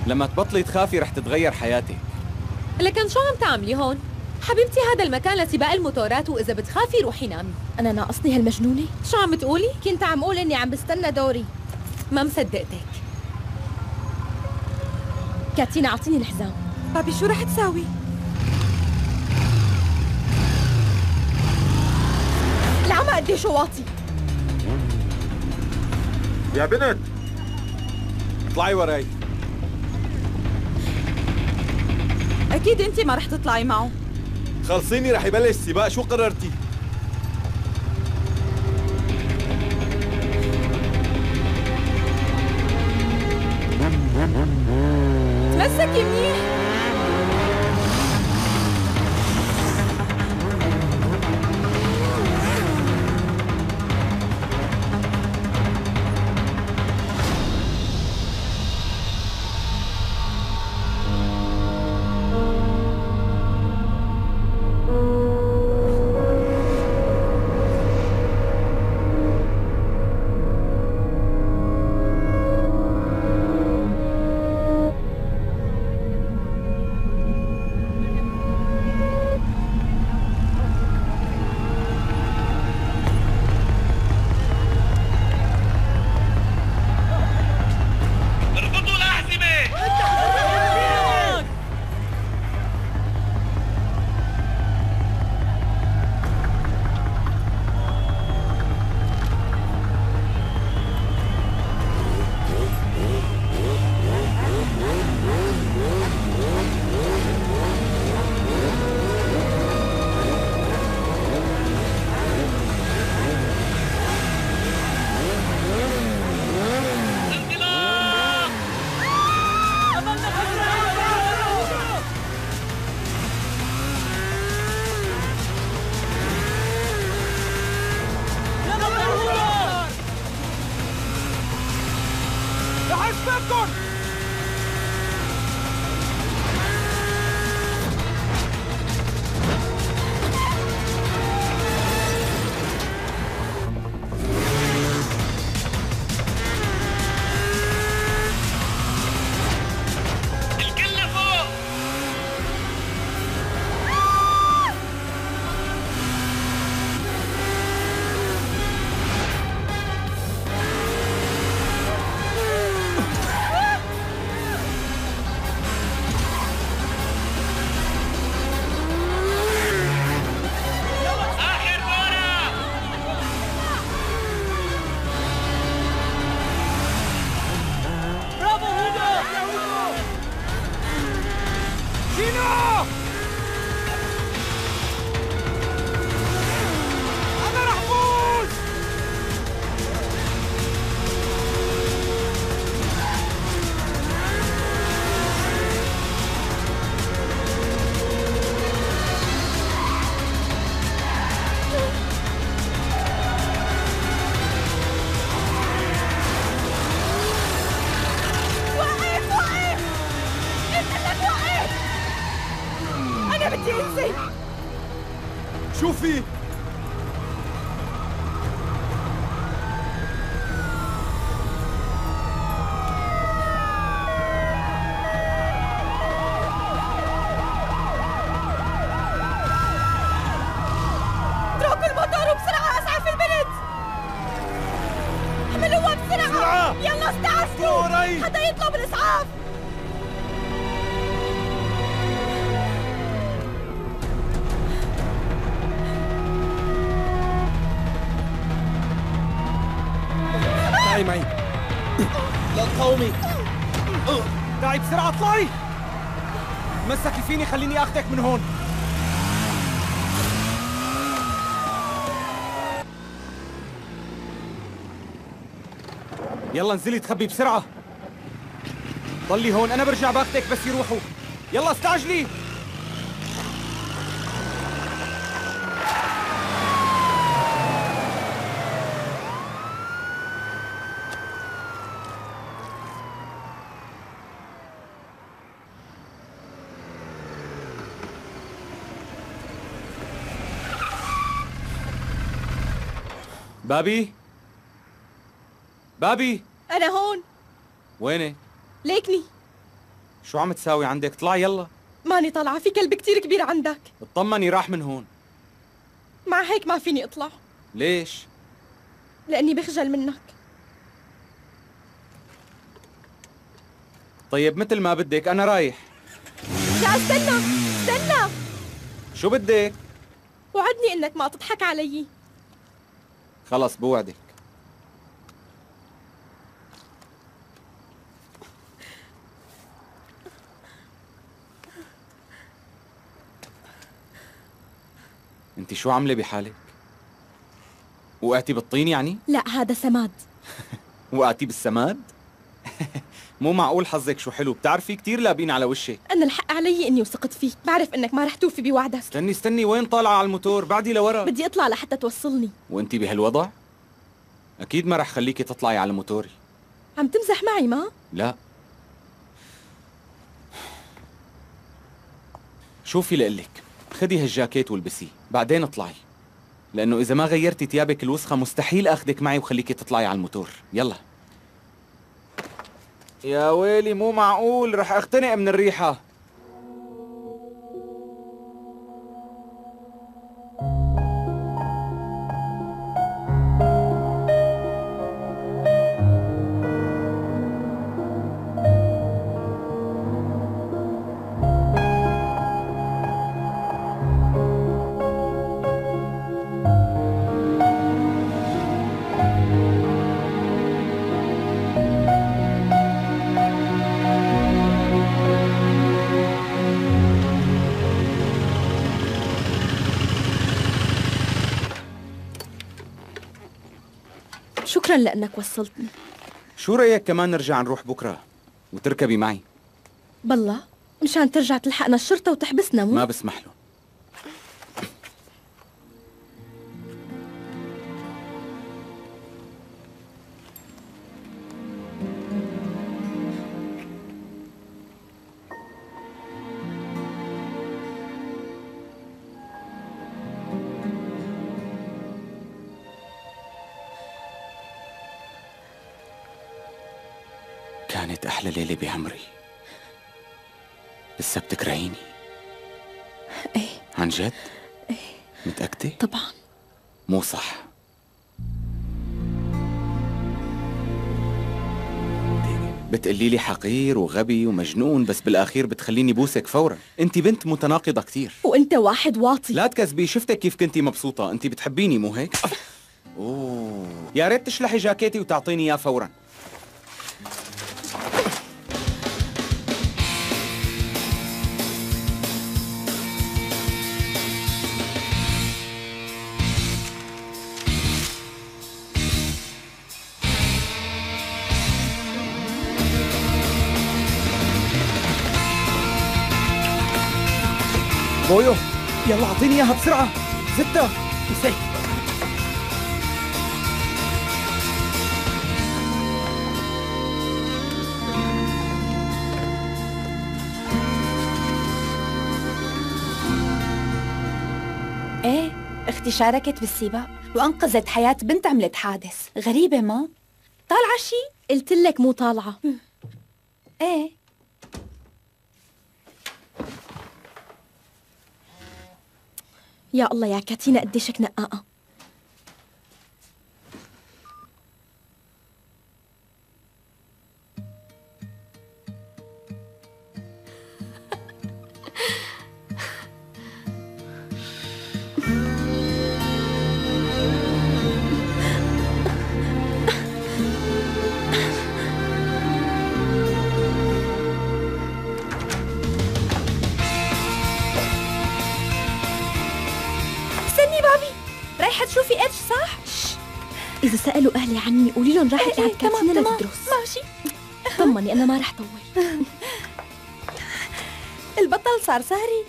لما تبطلي تخافي رح تتغير حياتك. لكن شو عم تعملي هون؟ حبيبتي هذا المكان لسباق الموتورات، وإذا بتخافي روحي نامي. أنا ناقصني هالمجنونة؟ شو عم تقولي؟ كنت عم قول إني عم بستنى دوري. ما مصدقتك. كاتينا أعطيني الحزام. بابي شو رح تساوي؟ العمى قديش واطي. يا بنت اطلعي وراي. أكيد أنت ما رح تطلعي معه. خلصيني رح يبلش سباق، شو قررتي؟ تمسكي منيح. شو في؟ اتركوا الموتور وبسرعة أسعف البنت. اعملوها بسرعة. بسرعة. يلا استعجلوا. وراي. حدا يطلب الإسعاف. تعي معي. لا تقاومي. تعي بسرعة اطلعي. تمسكي فيني خليني اخذك من هون. يلا انزلي تخبي بسرعة. ضلي هون انا برجع باخذك بس يروحوا. يلا استعجلي. بابي؟ بابي؟ أنا هون. وينك؟ ليكني. شو عم تساوي عندك؟ اطلعي يلا. ماني طالعة، في كلب كتير كبير عندك. اطمني راح من هون. مع هيك ما فيني اطلع. ليش؟ لأني بخجل منك. طيب مثل ما بدك، أنا رايح. لا استنى استنى، شو بدك؟ وعدني إنك ما تضحك علي. خلص بوعدك. انت شو عاملة بحالك؟ وقعتي بالطين يعني؟ لا هذا سماد. وقعتي بالسماد؟ مو معقول حظك شو حلو، بتعرفي كتير لابين على وشك. أنا الحق علي إني وثقت فيك، بعرف إنك ما رح توفي بوعدك. استني وين طالعة على الموتور؟ بعدي لورا. بدي أطلع لحتى توصلني. وانت بهالوضع؟ أكيد ما رح خليكي تطلعي على موتوري. عم تمزح معي ما؟ لا. شوفي لقلك، خدي هالجاكيت والبسيه، بعدين اطلعي. لأنه إذا ما غيرتي ثيابك الوسخة مستحيل أخدك معي وخليكي تطلعي على الموتور. يلا. يا ويلي مو معقول، رح أختنق من الريحة. شكراً لأنك وصلتني. شو رأيك كمان نرجع نروح بكرة وتركبي معي؟ بالله مشان ترجع تلحقنا الشرطة وتحبسنا مو؟ ما بسمح له. كانت أحلى ليلة بعمري. لسه بتكرهيني؟ ايه. عن جد؟ ايه. متأكدة؟ طبعاً. مو صح. بتقلي لي حقير وغبي ومجنون، بس بالأخير بتخليني بوسك فورا. انت بنت متناقضة كتير. وانت واحد واطي. لا تكذبي، شفتك كيف كنتي مبسوطة. انت بتحبيني مو هيك؟ اوه يا ريت تشلحي جاكيتي وتعطيني اياه فورا. بويو يلا اعطيني اياها بسرعة. زتة مسك. ايه، اختي شاركت بالسباق وانقذت حياة بنت عملت حادث. غريبة ما؟ طالعة شي؟ قلت لك مو طالعة. ايه. يا الله يا كاتينا قديشك نقاقة. رايحة تشوفي اتش صح؟ إذا سألوا أهلي عني قولي لهم راحت لعند كاتينا لتدرس. ماشي. طمني أنا ما رح طول. البطل صار سهري.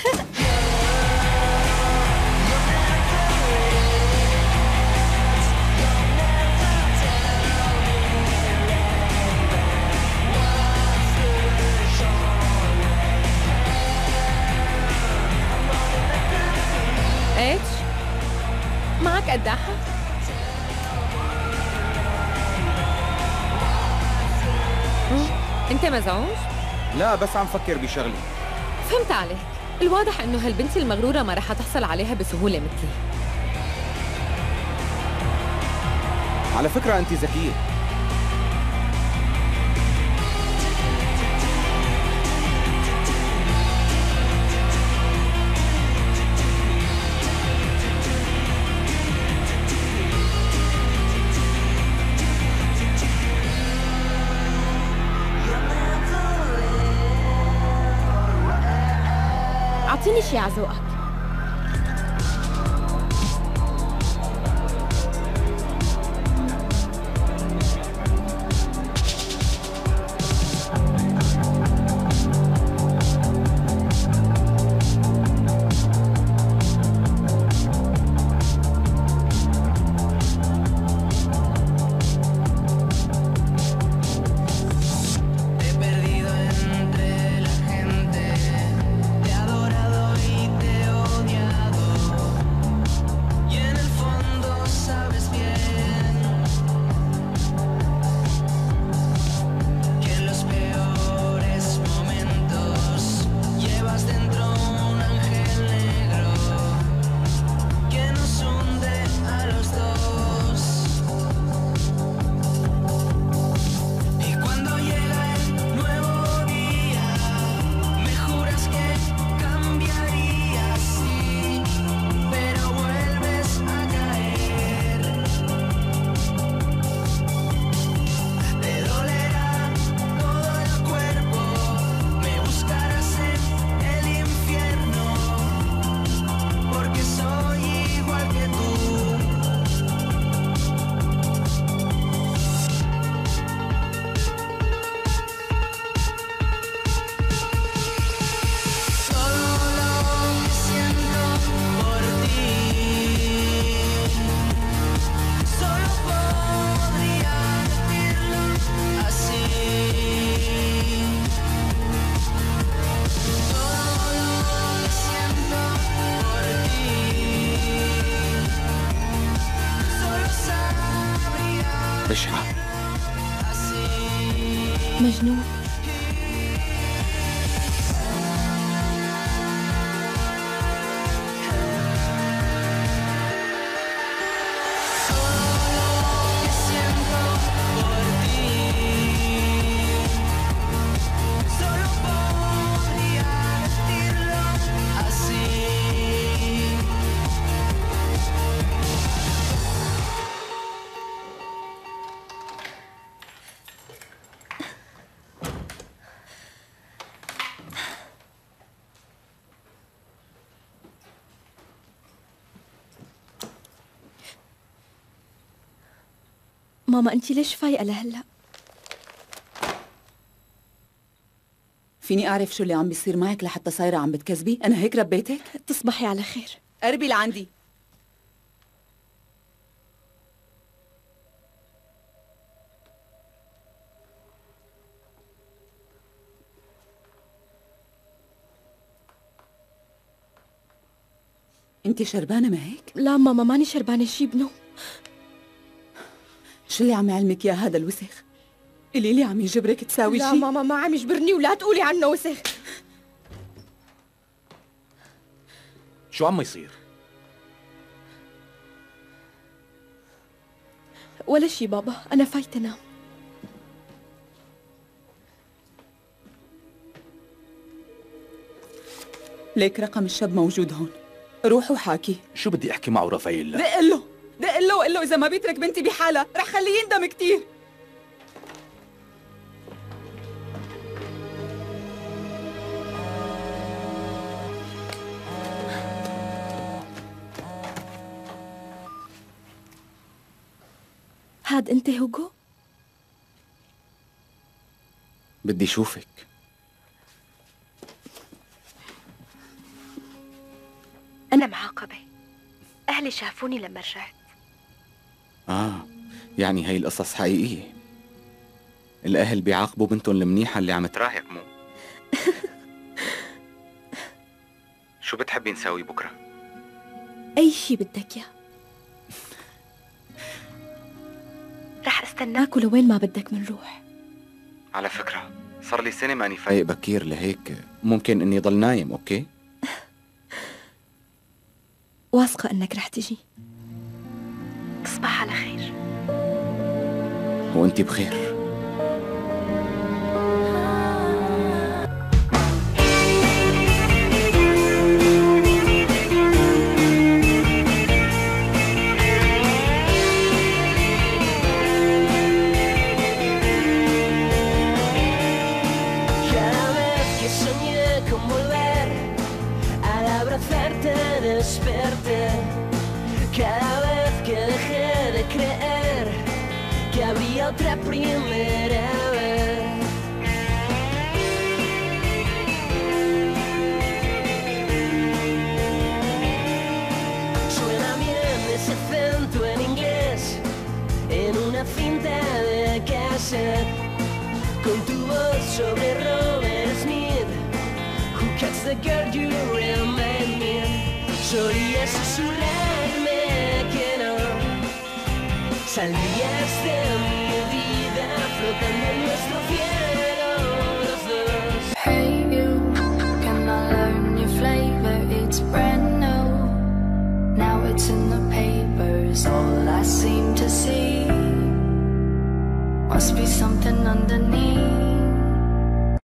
اتش معك قداحة؟ انت مزعوج؟ لا بس عم فكر بشغلي. فهمت عليك. الواضح إنه هالبنت المغرورة ما رح تحصل عليها بسهولة مثلي. على فكرة أنت ذكية. أعطيني شي على ذوقك. بشعة. مجنون. ماما انتي ليش فايقة لهلا؟ فيني أعرف شو اللي عم بيصير معك لحتى صايرة عم بتكذبي؟ أنا هيك ربيتك؟ تصبحي على خير. قربي لعندي. انت شربانة ما هيك؟ لا ماما ماني شربانة شي بنوم. شو اللي عم يعلمك يا هذا الوسخ؟ قولي لي عم يجبرك تساوي شي؟ لا ماما ما عم يجبرني ولا تقولي عنه وسخ. شو عم يصير؟ ولا شي بابا، أنا فايتة نام. ليك رقم الشاب موجود هون، روح وحاكي. شو بدي احكي معه رافائيل؟ دق له دق له وقل له إذا ما بيترك بنتي بحالها رح خليه يندم كتير. هاد أنت هوغو؟ بدي شوفك. أنا معاقبة. أهلي شافوني لما رجعت. يعني هي القصص حقيقية. الأهل بيعاقبوا بنتهم المنيحة اللي عم تراهق مو؟ شو بتحبي نساوي بكرة؟ أي شي بدك إياه. رح استناك ولوين ما بدك منروح. على فكرة صار لي سنة ماني فايق بكير، لهيك ممكن إني ضل نايم. أوكي؟ واثقة إنك رح تجي. تصبح على خير. وأنتي بخير. Cada vez que dejé de creer que habría otra primera vez. Suena bien ese acento en inglés en una cinta de cassette con tu voz sobre Robert Smith. Who catch the girl you remind me? Solía susurrarme que no saldrías de mi vida flotando en nuestro cielo los dos. Hey you, can I learn your flavor? It's brand new. Now it's in the papers, all I seem to see. Must be something underneath.